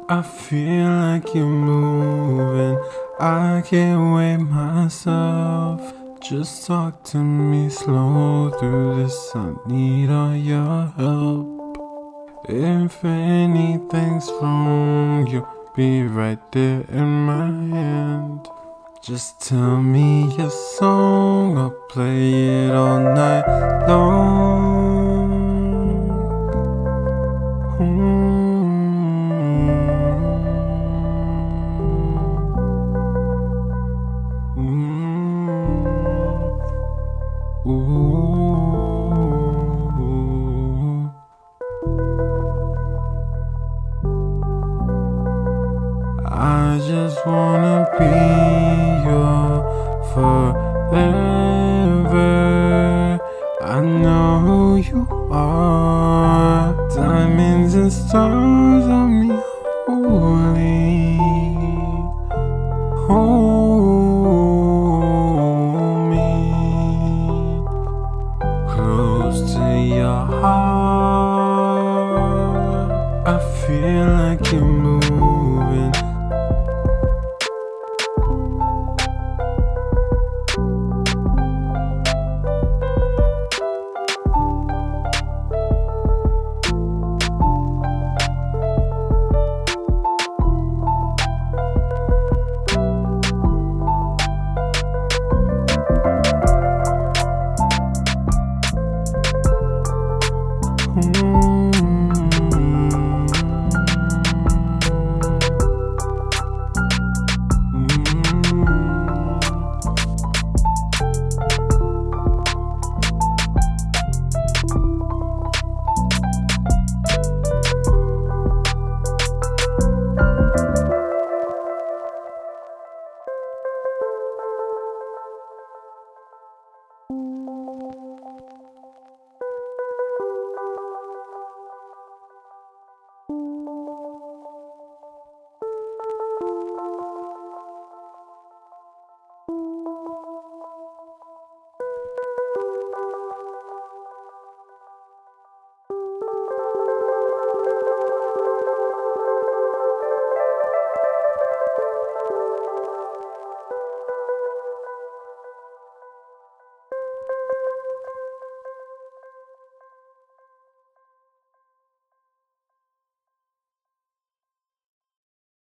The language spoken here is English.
I feel like you're moving, I can't wait myself. Just talk to me slow through this, I need all your help. If anything's wrong, you'll be right there in my hand. Just tell me your song, I'll play it all night long. Ooh. I just wanna be your forever.